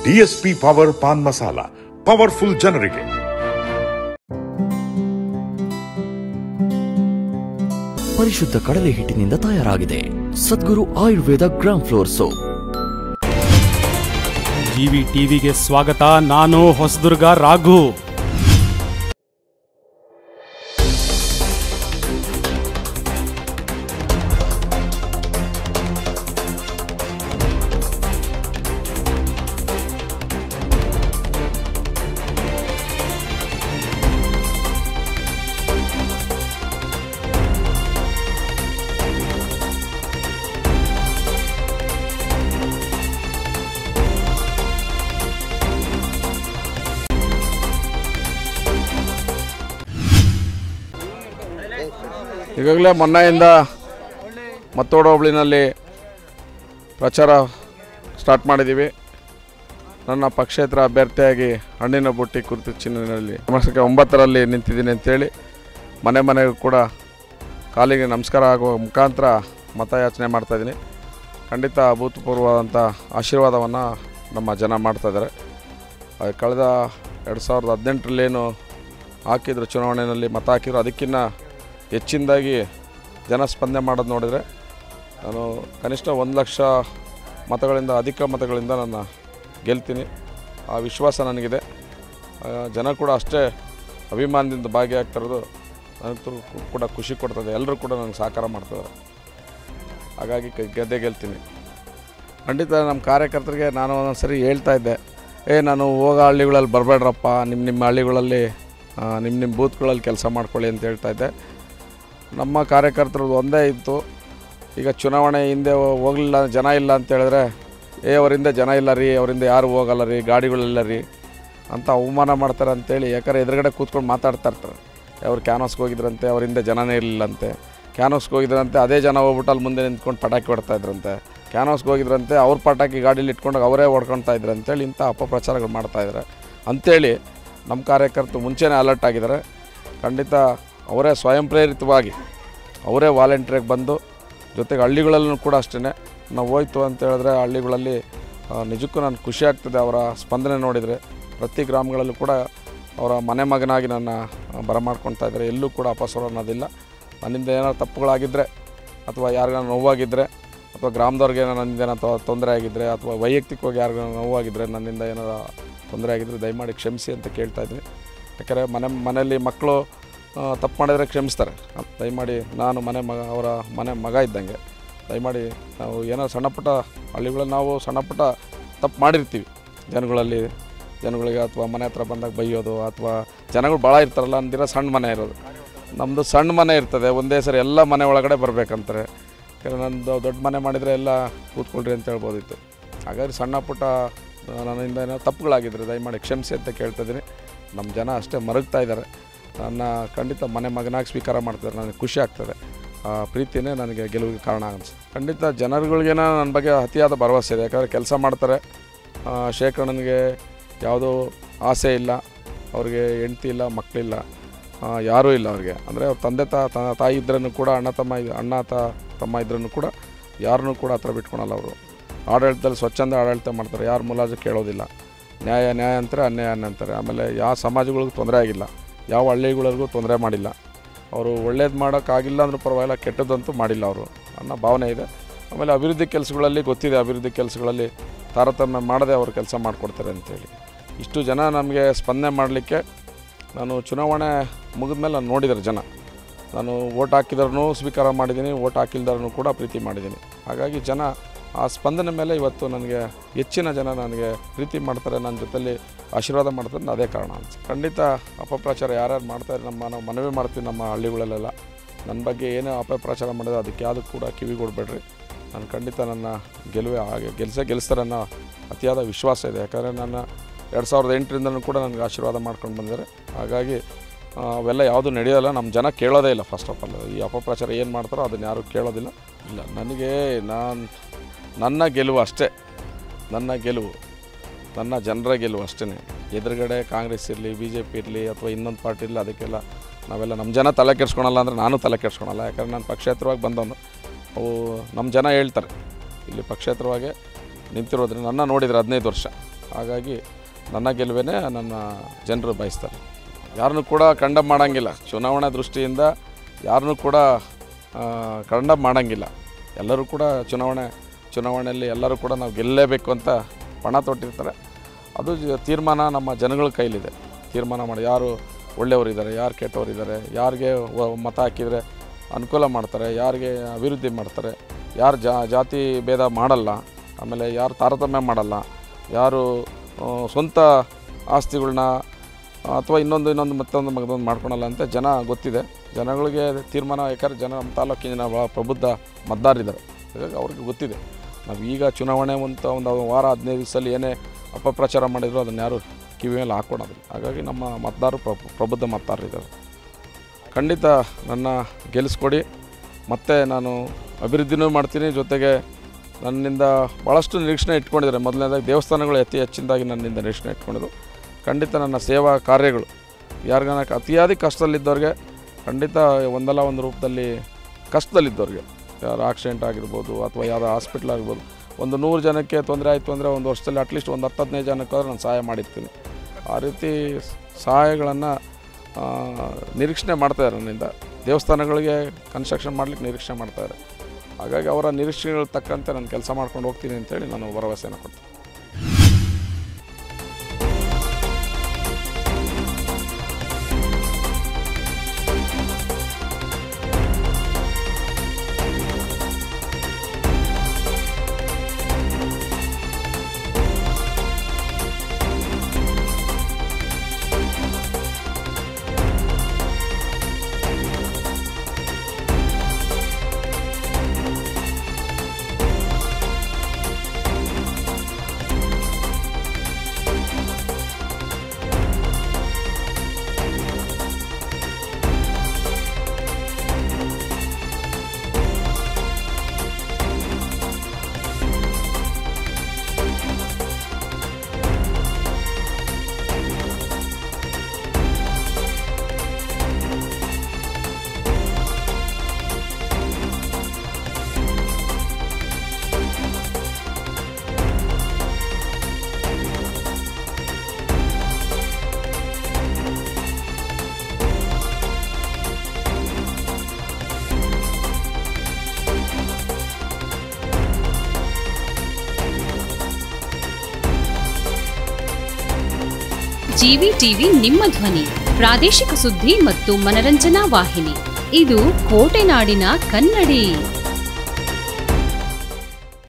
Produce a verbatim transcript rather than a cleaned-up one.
DSP power paan masala, powerful ಜನರಿಗೆ. ಪರಿಶುದ್ಧ ಕಡಲೆ ಹಿಟ್ಟಿನಿಂದ ತಯಾರಾಗಿದೆ Sadguru Ayurveda gram flour soap. GV ಟಿವಿಗೆ ಸ್ವಾಗತ. ನಾನು ಹೊಸದುರ್ಗ ರಾಘು. ಈಗಾಗಲೇ ಮೊನ್ನೆಯಿಂದ ಮತ್ತೋಡು ಹೋಬಳಿನಲ್ಲಿ ಪ್ರಚಾರ ಸ್ಟಾರ್ಟ್ ಮಾಡಿದ್ದೀವಿ. ನನ್ನ ಪಕ್ಷೇತರ ಅಭ್ಯರ್ಥಿಯಾಗಿ ಹಣ್ಣಿನ ಬುಟ್ಟಿ ಕುರಿತು ಚಿಹ್ನೆಯಲ್ಲಿ ನಮಸ್ಕಾರ ಒಂಬತ್ತರಲ್ಲಿ ನಿಂತಿದ್ದೀನಿ ಅಂತೇಳಿ ಮನೆ ಮನೆಗೂ ಕೂಡ ಕಾಲಿಗೆ ನಮಸ್ಕಾರ ಆಗುವ ಮುಖಾಂತರ ಮತಯಾಚನೆ ಮಾಡ್ತಾಯಿದ್ದೀನಿ. ಖಂಡಿತ ಅಭೂತಪೂರ್ವವಾದಂಥ ಆಶೀರ್ವಾದವನ್ನು ನಮ್ಮ ಜನ ಮಾಡ್ತಾಯಿದ್ದಾರೆ. ಕಳೆದ ಎರಡು ಸಾವಿರದ ಹದಿನೆಂಟರಲ್ಲೇನು ಹಾಕಿದ್ರು, ಚುನಾವಣೆಯಲ್ಲಿ ಮತ ಹಾಕಿದ್ರು, ಅದಕ್ಕಿಂತ ಹೆಚ್ಚಿನದಾಗಿ ಜನ ಸ್ಪಂದನೆ ಮಾಡೋದು ನೋಡಿದರೆ ನಾನು ಕನಿಷ್ಠ ಒಂದು ಲಕ್ಷ ಮತಗಳಿಂದ ಅಧಿಕ ಮತಗಳಿಂದ ನಾನು ಗೆಲ್ತೀನಿ. ಆ ವಿಶ್ವಾಸ ನನಗಿದೆ. ಜನ ಕೂಡ ಅಷ್ಟೇ ಅಭಿಮಾನದಿಂದ ಭಾಗಿಯಾಗ್ತಿರೋದು ನನಗೂ ಕೂಡ ಖುಷಿ ಕೊಡ್ತದೆ. ಎಲ್ಲರೂ ಕೂಡ ನನಗೆ ಸಹಕಾರ ಮಾಡ್ತಾರೆ. ಹಾಗಾಗಿ ಗೆದ್ದೆ ಗೆಲ್ತೀನಿ. ಖಂಡಿತ ನಮ್ಮ ಕಾರ್ಯಕರ್ತರಿಗೆ ನಾನು ಒಂದೊಂದು ಸರಿ ಹೇಳ್ತಾ ಇದ್ದೆ, ಏ ನಾನು ಹೋಗೋ ಹಳ್ಳಿಗಳಲ್ಲಿ ಬರಬೇಡ್ರಪ್ಪ, ನಿಮ್ಮ ನಿಮ್ಮ ಹಳ್ಳಿಗಳಲ್ಲಿ ನಿಮ್ಮ ನಿಮ್ಮ ಬೂತ್ಗಳಲ್ಲಿ ಕೆಲಸ ಮಾಡ್ಕೊಳ್ಳಿ ಅಂತ ಹೇಳ್ತಾಯಿದ್ದೆ. ನಮ್ಮ ಕಾರ್ಯಕರ್ತರದ್ದು ಒಂದೇ ಇತ್ತು. ಈಗ ಚುನಾವಣೆ ಹಿಂದೆ ಹೋಗಲಿಲ್ಲ, ಜನ ಇಲ್ಲ ಅಂತ ಹೇಳಿದ್ರೆ, ಏ ಅವರಿಂದ ಜನ ಇಲ್ಲ ರೀ, ಅವರಿಂದ ಯಾರು ಹೋಗಲ್ಲ ರೀ, ಗಾಡಿಗಳಿಲ್ಲ ರೀ ಅಂತ ಅವಮಾನ ಮಾಡ್ತಾರೆ ಅಂತೇಳಿ. ಯಾಕಂದರೆ ಎದುರುಗಡೆ ಕೂತ್ಕೊಂಡು ಮಾತಾಡ್ತಾ ಇರ್ತಾರೆ. ಅವ್ರು ಕ್ಯಾನ್ವಾಸ್ಗೆ ಹೋಗಿದ್ರಂತೆ, ಅವರಿಂದ ಜನನೇ ಇರಲಿಲ್ಲಂತೆ. ಕ್ಯಾನ್ವಾಸ್ಗೆ ಹೋಗಿದ್ರಂತೆ, ಅದೇ ಜನ ಹೋಗ್ಬಿಟ್ಟು ಅಲ್ಲಿ ಮುಂದೆ ನಿಂತ್ಕೊಂಡು ಪಟಾಕಿ ಹೊಡ್ತಾಯಿದ್ರಂತೆ. ಕ್ಯಾನ್ವಾಸ್ಗೆ ಹೋಗಿದ್ರಂತೆ, ಅವ್ರ ಪಟಾಕಿ ಗಾಡೀಲಿ ಇಟ್ಕೊಂಡು ಅವರೇ ಹೊಡ್ಕೊಳ್ತಾ ಇದ್ರು ಅಂತೇಳಿ ಇಂಥ ಅಪಪ್ರಚಾರಗಳು ಮಾಡ್ತಾಯಿದ್ದಾರೆ ಅಂಥೇಳಿ ನಮ್ಮ ಕಾರ್ಯಕರ್ತರು ಮುಂಚೆನೇ ಅಲರ್ಟ್ ಆಗಿದ್ದಾರೆ. ಖಂಡಿತ ಅವರೇ ಸ್ವಯಂ ಪ್ರೇರಿತವಾಗಿ ಅವರೇ ವಾಲಂಟಿಯರ್ಗೆ ಬಂದು, ಜೊತೆಗೆ ಹಳ್ಳಿಗಳಲ್ಲೂ ಕೂಡ ಅಷ್ಟೇ ನಾವು ಹೋಯ್ತು ಅಂತ ಹೇಳಿದ್ರೆ ಹಳ್ಳಿಗಳಲ್ಲಿ ನಿಜಕ್ಕೂ ನಾನು ಖುಷಿ ಆಗ್ತದೆ. ಅವರ ಸ್ಪಂದನೆ ನೋಡಿದರೆ ಪ್ರತಿ ಗ್ರಾಮಗಳಲ್ಲೂ ಕೂಡ ಅವರ ಮನೆ ಮಗನಾಗಿ ನನ್ನ ಬರಮಾಡ್ಕೊಳ್ತಾ ಇದ್ದಾರೆ. ಎಲ್ಲೂ ಕೂಡ ಅಪಸ್ವರ ಅನ್ನೋದಿಲ್ಲ. ನನ್ನಿಂದ ಏನಾದ್ರು ತಪ್ಪುಗಳಾಗಿದ್ದರೆ ಅಥವಾ ಯಾರಿಗಾನ ನೋವಾಗಿದ್ದರೆ ಅಥವಾ ಗ್ರಾಮದವ್ರಿಗೆ ನನ್ನಿಂದ ಏನಾದ್ರು ತೊಂದರೆ ಆಗಿದ್ದರೆ ಅಥವಾ ವೈಯಕ್ತಿಕವಾಗಿ ಯಾರಿಗಾನ ನೋವಾಗಿದ್ದರೆ, ನನ್ನಿಂದ ಏನಾರು ತೊಂದರೆ ಆಗಿದ್ದರೆ ದಯಮಾಡಿ ಕ್ಷಮಿಸಿ ಅಂತ ಕೇಳ್ತಾಯಿದ್ದೀನಿ. ಯಾಕಂದರೆ ಮನೆ ಮನೆಯಲ್ಲಿ ಮಕ್ಕಳು ತಪ್ಪು ಮಾಡಿದರೆ ಕ್ಷಮಿಸ್ತಾರೆ. ದಯಮಾಡಿ ನಾನು ಮನೆ ಮಗ ಅವರ ಮನೆ ಮಗ ಇದ್ದಂಗೆ. ದಯಮಾಡಿ ನಾವು ಏನೋ ಸಣ್ಣ ಪುಟ್ಟ ಹಳ್ಳಿಗಳಲ್ಲಿ ನಾವು ಸಣ್ಣ ಪುಟ್ಟ ತಪ್ಪು ಮಾಡಿರ್ತೀವಿ ಜನಗಳಲ್ಲಿ ಜನಗಳಿಗೆ ಅಥವಾ ಮನೆ ಹತ್ರ ಬಂದಾಗ ಬೈಯೋದು ಅಥವಾ ಜನಗಳು ಭಾಳ ಇರ್ತಾರಲ್ಲ ಅಂದಿರೋ ಸಣ್ಣ ಮನೆ ಇರೋದು. ನಮ್ಮದು ಸಣ್ಣ ಮನೆ ಇರ್ತದೆ, ಒಂದೇ ಸರಿ ಎಲ್ಲ ಮನೆ ಒಳಗಡೆ ಬರಬೇಕಂತಾರೆ. ಯಾಕಂದರೆ ನನ್ನದು ದೊಡ್ಡ ಮನೆ ಮಾಡಿದರೆ ಎಲ್ಲ ಕೂತ್ಕೊಳ್ರಿ ಅಂತ ಹೇಳ್ಬೋದಿತ್ತು. ಹಾಗಾಗಿ ಸಣ್ಣ ಪುಟ್ಟ ನನ್ನಿಂದ ಏನೋ ತಪ್ಪುಗಳಾಗಿದ್ದರೆ ದಯಮಾಡಿ ಕ್ಷಮಿಸಿ ಅಂತ ಕೇಳ್ತಿದ್ದೀನಿ. ನಮ್ಮ ಜನ ಅಷ್ಟೇ ಮರಗ್ತಾ ಇದ್ದಾರೆ. ನನ್ನ ಖಂಡಿತ ಮನೆ ಮಗನಾಗಿ ಸ್ವೀಕಾರ ಮಾಡ್ತಾರೆ. ನನಗೆ ಖುಷಿ ಆಗ್ತದೆ. ಆ ಪ್ರೀತಿಯೇ ನನಗೆ ಗೆಲುವಿಗೆ ಕಾರಣ ಅನಿಸುತ್ತೆ. ಖಂಡಿತ ಜನರುಗಳಿಗೇನ ನನ್ನ ಬಗ್ಗೆ ಅತಿಯಾದ ಭರವಸೆ ಇದೆ. ಯಾಕಂದರೆ ಕೆಲಸ ಮಾಡ್ತಾರೆ. ಶೇಖರಣನಿಗೆ ಯಾವುದೋ ಆಸೆ ಇಲ್ಲ, ಅವ್ರಿಗೆ ಹೆಂಡ್ತಿ ಇಲ್ಲ, ಮಕ್ಕಳಿಲ್ಲ, ಯಾರೂ ಇಲ್ಲ ಅವ್ರಿಗೆ. ಅಂದರೆ ಅವ್ರ ತಂದೆ ತಾ ತಾಯಿ ಇದ್ರೂ ಕೂಡ, ಅಣ್ಣ ತಮ್ಮ ಅಣ್ಣ ತ ತಮ್ಮ ಇದ್ರೂ ಕೂಡ ಯಾರನ್ನೂ ಕೂಡ ಹತ್ರ ಬಿಟ್ಕೊಳಲ್ಲ. ಅವರು ಆಡಳಿತದಲ್ಲಿ ಸ್ವಚ್ಛಂದ ಆಡಳಿತ ಮಾಡ್ತಾರೆ. ಯಾರು ಮುಲಾಜು ಕೇಳೋದಿಲ್ಲ. ನ್ಯಾಯ ನ್ಯಾಯ ಅಂತಾರೆ, ಅನ್ಯಾಯ ಅನ್ಯ ಅಂತಾರೆ. ಆಮೇಲೆ ಯಾವ ಸಮಾಜಗಳಿಗೂ ತೊಂದರೆ ಆಗಿಲ್ಲ, ಯಾವ ಹಳ್ಳಿಗಳಿಗೂ ತೊಂದರೆ ಮಾಡಿಲ್ಲ. ಅವರು ಒಳ್ಳೇದು ಮಾಡೋಕ್ಕಾಗಿಲ್ಲ ಅಂದ್ರೂ ಪರವಾಗಿಲ್ಲ, ಕೆಟ್ಟದ್ದಂತೂ ಮಾಡಿಲ್ಲ ಅವರು ಅನ್ನೋ ಭಾವನೆ ಇದೆ. ಆಮೇಲೆ ಅಭಿವೃದ್ಧಿ ಕೆಲಸಗಳಲ್ಲಿ ಗೊತ್ತಿದೆ, ಅಭಿವೃದ್ಧಿ ಕೆಲಸಗಳಲ್ಲಿ ತಾರತಮ್ಯ ಮಾಡದೆ ಅವರು ಕೆಲಸ ಮಾಡಿಕೊಡ್ತಾರೆ ಅಂತೇಳಿ. ಇಷ್ಟು ಜನ ನಮಗೆ ಸ್ಪಂದನೆ ಮಾಡಲಿಕ್ಕೆ ನಾನು ಚುನಾವಣೆ ಮುಗಿದ ಮೇಲೆ ನಾನು ನೋಡಿದ್ದಾರೆ ಜನ. ನಾನು ಓಟ್ ಹಾಕಿದ್ರೂ ಸ್ವೀಕಾರ ಮಾಡಿದ್ದೀನಿ, ಓಟ್ ಹಾಕಿಲ್ದವ್ರನ್ನೂ ಕೂಡ ಪ್ರೀತಿ ಮಾಡಿದ್ದೀನಿ. ಹಾಗಾಗಿ ಜನ ಆ ಸ್ಪಂದನೆ ಮೇಲೆ ಇವತ್ತು ನನಗೆ ಹೆಚ್ಚಿನ ಜನ ನನಗೆ ಪ್ರೀತಿ ಮಾಡ್ತಾರೆ, ನನ್ನ ಜೊತೆಲಿ ಆಶೀರ್ವಾದ ಮಾಡ್ತಾರೆ. ಅದೇ ಕಾರಣ ಅನ್ಸುತ್ತೆ. ಖಂಡಿತ ಅಪಪ್ರಚಾರ ಯಾರ್ಯಾರು ಮಾಡ್ತಾರೆ ನಮ್ಮ ನಾವು ಮನವಿ ಮಾಡ್ತೀವಿ ನಮ್ಮ ಹಳ್ಳಿಗಳಲ್ಲೆಲ್ಲ. ನನ್ನ ಬಗ್ಗೆ ಏನೇ ಅಪಪ್ರಚಾರ ಮಾಡಿದ್ರೆ ಅದಕ್ಕೆ ಯಾವುದೂ ಕೂಡ ಕಿವಿ ಕೊಡಬೇಡ್ರಿ. ನಾನು ಖಂಡಿತ ನನ್ನ ಗೆಲುವೆ ಹಾಗೆ ಗೆಲ್ಸೇ ಗೆಲ್ಲಿಸ್ತಾರೆ ಅನ್ನೋ ಅತಿಯಾದ ವಿಶ್ವಾಸ ಇದೆ. ಯಾಕಂದರೆ ನನ್ನ ಎರಡು ಸಾವಿರದ ಎಂಟರಿಂದನೂ ಕೂಡ ನನಗೆ ಆಶೀರ್ವಾದ ಮಾಡ್ಕೊಂಡು ಬಂದಿದ್ದಾರೆ. ಹಾಗಾಗಿ ಅವೆಲ್ಲ ಯಾವುದೂ ನಡೆಯೋಲ್ಲ. ನಮ್ಮ ಜನ ಕೇಳೋದೇ ಇಲ್ಲ. ಫಸ್ಟ್ ಆಫ್ ಆಲ್ ಈ ಅಪಪ್ರಚಾರ ಏನು ಮಾಡ್ತಾರೋ ಅದನ್ನು ಯಾರೂ ಕೇಳೋದಿಲ್ಲ. ಇಲ್ಲ, ನನಗೆ ನಾನು ನನ್ನ ಗೆಲುವು ಅಷ್ಟೇ. ನನ್ನ ಗೆಲುವು ನನ್ನ ಜನರ ಗೆಲುವು ಅಷ್ಟೇ. ಎದುರುಗಡೆ ಕಾಂಗ್ರೆಸ್ ಇರಲಿ, ಬಿ ಜೆ ಪಿ ಇರಲಿ ಅಥವಾ ಇನ್ನೊಂದು ಪಾರ್ಟಿ ಇರಲಿ, ಅದಕ್ಕೆಲ್ಲ ನಾವೆಲ್ಲ ನಮ್ಮ ಜನ ತಲೆ ಕೆಡ್ಸ್ಕೊಳಲ್ಲ ಅಂದರೆ ನಾನು ತಲೆ ಕೆಡ್ಸ್ಕೊಳಲ್ಲ. ಯಾಕಂದರೆ ನಾನು ಪಕ್ಷೇತರವಾಗಿ ಬಂದವನು. ಅವು ನಮ್ಮ ಜನ ಹೇಳ್ತಾರೆ ಇಲ್ಲಿ ಪಕ್ಷೇತರವಾಗಿ ನಿಂತಿರೋದ್ರಿಂದ ನನ್ನ ನೋಡಿದರೆ ಹದಿನೈದು ವರ್ಷ ಹಾಗಾಗಿ ನನ್ನ ಗೆಲುವೇ ನನ್ನ ಜನರು ಬಯಸ್ತಾರೆ. ಯಾರನ್ನೂ ಕೂಡ ಕಂಡಮ್ ಮಾಡೋಂಗಿಲ್ಲ. ಚುನಾವಣಾ ದೃಷ್ಟಿಯಿಂದ ಯಾರನ್ನೂ ಕೂಡ ಕಂಡಮ್ ಮಾಡೋಂಗಿಲ್ಲ. ಎಲ್ಲರೂ ಕೂಡ ಚುನಾವಣೆ ಚುನಾವಣೆಯಲ್ಲಿ ಎಲ್ಲರೂ ಕೂಡ ನಾವು ಗೆಲ್ಲಲೇಬೇಕು ಅಂತ ಪಣ ತೊಟ್ಟಿರ್ತಾರೆ. ಅದು ತೀರ್ಮಾನ ನಮ್ಮ ಜನಗಳ ಕೈಲಿದೆ. ತೀರ್ಮಾನ ಮಾಡಿ ಯಾರು ಒಳ್ಳೆಯವರಿದ್ದಾರೆ, ಯಾರು ಕೆಟ್ಟವರಿದ್ದಾರೆ, ಯಾರಿಗೆ ಮತ ಹಾಕಿದರೆ ಅನುಕೂಲ ಮಾಡ್ತಾರೆ, ಯಾರಿಗೆ ಅಭಿವೃದ್ಧಿ ಮಾಡ್ತಾರೆ, ಯಾರು ಜಾತಿ ಭೇದ ಮಾಡಲ್ಲ, ಆಮೇಲೆ ಯಾರು ತಾರತಮ್ಯ ಮಾಡಲ್ಲ, ಯಾರು ಸ್ವಂತ ಆಸ್ತಿಗಳನ್ನ ಅಥವಾ ಇನ್ನೊಂದು ಇನ್ನೊಂದು ಮತ್ತೊಂದು ಮಗದೊಂದು ಮಾಡ್ಕೊಳಲ್ಲ ಅಂತ ಜನ ಗೊತ್ತಿದೆ. ಜನಗಳಿಗೆ ತೀರ್ಮಾನ, ಯಾಕಂದರೆ ಜನ ನಮ್ಮ ತಾಲೂಕಿನ ಜನ ಭಾಳ ಪ್ರಬುದ್ಧ ಮತದಾರರಿದ್ದಾರೆ. ಹಾಗಾಗಿ ಅವ್ರಿಗೆ ಗೊತ್ತಿದೆ. ನಾವು ಈಗ ಚುನಾವಣೆ ಅಂತ ಒಂದು ವಾರ ಹದಿನೈದು ದಿವಸದಲ್ಲಿ ಏನೇ ಅಪಪ್ರಚಾರ ಮಾಡಿದ್ರು ಅದನ್ನು ಯಾರು ಕಿವಿ ಮೇಲೆ ಹಾಕ್ಕೊಳೋದಿಲ್ಲ. ಹಾಗಾಗಿ ನಮ್ಮ ಮತದಾರರು ಪ್ರಬುದ್ಧ ಮತದಾರರಿದ್ದಾರೆ. ಖಂಡಿತ ನನ್ನ ಗೆಲ್ಲಿಸ್ಕೊಡಿ. ಮತ್ತು ನಾನು ಅಭಿವೃದ್ಧಿನೂ ಮಾಡ್ತೀನಿ, ಜೊತೆಗೆ ನನ್ನಿಂದ ಭಾಳಷ್ಟು ನಿರೀಕ್ಷಣೆ ಇಟ್ಕೊಂಡಿದ್ದಾರೆ. ಮೊದಲನೇದಾಗಿ ದೇವಸ್ಥಾನಗಳು ಅತಿ ಹೆಚ್ಚಿನದಾಗಿ ನನ್ನಿಂದ ನಿರೀಕ್ಷಣೆ ಇಟ್ಕೊಂಡಿದ್ದು. ಖಂಡಿತ ನನ್ನ ಸೇವಾ ಕಾರ್ಯಗಳು ಯಾರಿಗಾನ ಅತಿಯಾದಿ ಕಷ್ಟದಲ್ಲಿದ್ದವ್ರಿಗೆ, ಖಂಡಿತ ಒಂದಲ್ಲ ಒಂದು ರೂಪದಲ್ಲಿ ಕಷ್ಟದಲ್ಲಿದ್ದವ್ರಿಗೆ, ಯಾರು ಆಕ್ಸಿಡೆಂಟ್ ಆಗಿರ್ಬೋದು ಅಥವಾ ಯಾವುದೋ ಹಾಸ್ಪಿಟ್ಲ್ ಆಗಿರ್ಬೋದು, ಒಂದು ನೂರು ಜನಕ್ಕೆ ತೊಂದರೆ ಆಯಿತು ಅಂದರೆ ಒಂದು ವರ್ಷದಲ್ಲಿ ಅಟ್ಲೀಸ್ಟ್ ಒಂದು ಹತ್ತು ಹದಿನೈದು ಜನಕ್ಕಾದ್ರೆ ನಾನು ಸಹಾಯ ಮಾಡಿರ್ತೀನಿ. ಆ ರೀತಿ ಸಹಾಯಗಳನ್ನು ನಿರೀಕ್ಷಣೆ ಮಾಡ್ತಾಯಿದ್ದಾರೆ ನನ್ನಿಂದ. ದೇವಸ್ಥಾನಗಳಿಗೆ ಕನ್ಸ್ಟ್ರಕ್ಷನ್ ಮಾಡಲಿಕ್ಕೆ ನಿರೀಕ್ಷಣೆ ಮಾಡ್ತಾಯಿದ್ದಾರೆ. ಹಾಗಾಗಿ ಅವರ ನಿರೀಕ್ಷೆಗಳು ತಕ್ಕಂತೆ ನಾನು ಕೆಲಸ ಮಾಡ್ಕೊಂಡು ಹೋಗ್ತೀನಿ ಅಂತೇಳಿ ನಾನು ಭರವಸೆಯನ್ನು ಕೊಡ್ತೀನಿ. ಜಿವಿ ಟಿವಿ ನಿಮ್ಮ ಧ್ವನಿ, ಪ್ರಾದೇಶಿಕ ಸುದ್ದಿ ಮತ್ತು ಮನರಂಜನಾ ವಾಹಿನಿ. ಇದು ಕೋಟೆನಾಡಿನ ಕನ್ನಡಿ.